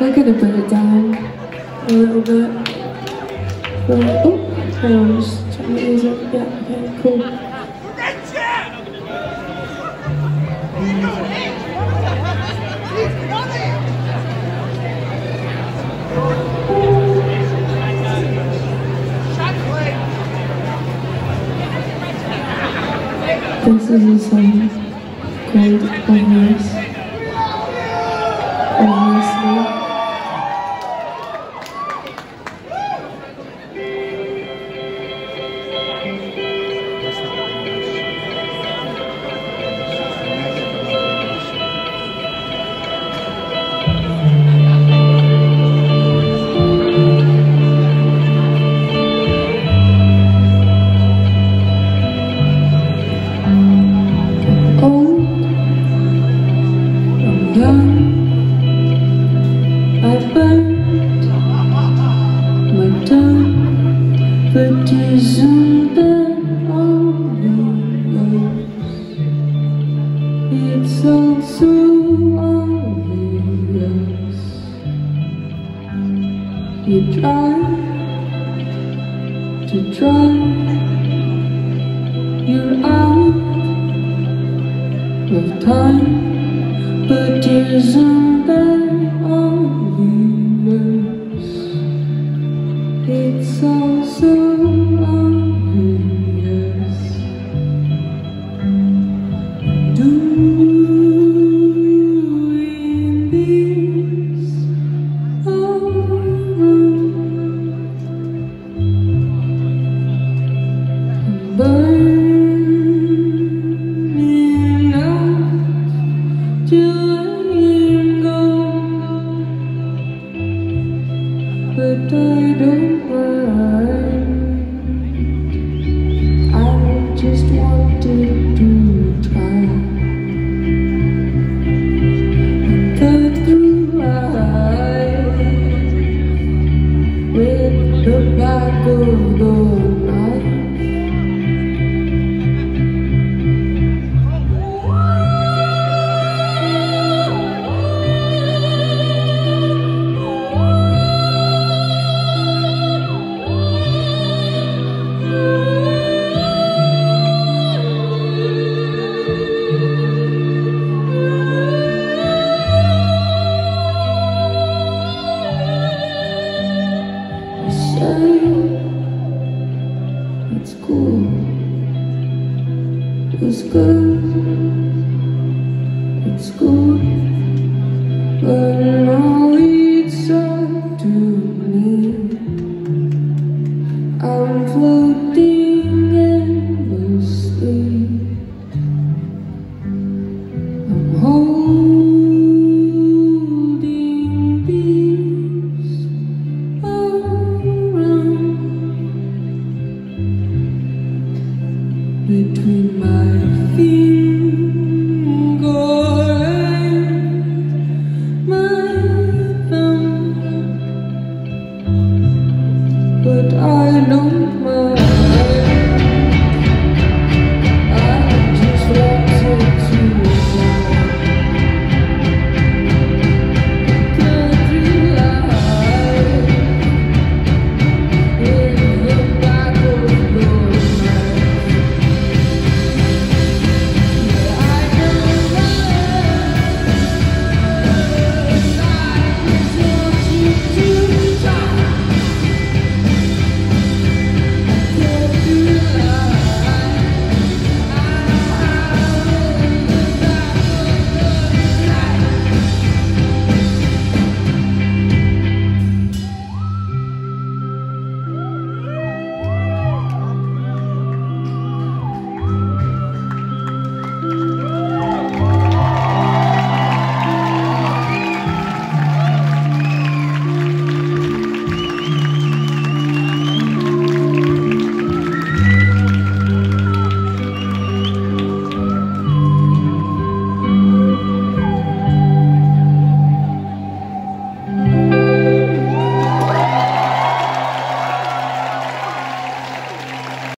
we're going to put it down a little bit. Oh, hang on, just trying to use it. Yeah, okay, cool. This is a song called Obvious. Obviously. I've burned my tongue, but isn't that obvious? It's all so obvious. You try to try, you're out of time, but isn't that obvious? It's all so obvious. Doing this burning out till you go, but I don't mind. I just wanted to try and cut through life with the back of the knife. It's cool, it's good, it's good, but now it's up to me. I'm floating endlessly, I'm holding these around between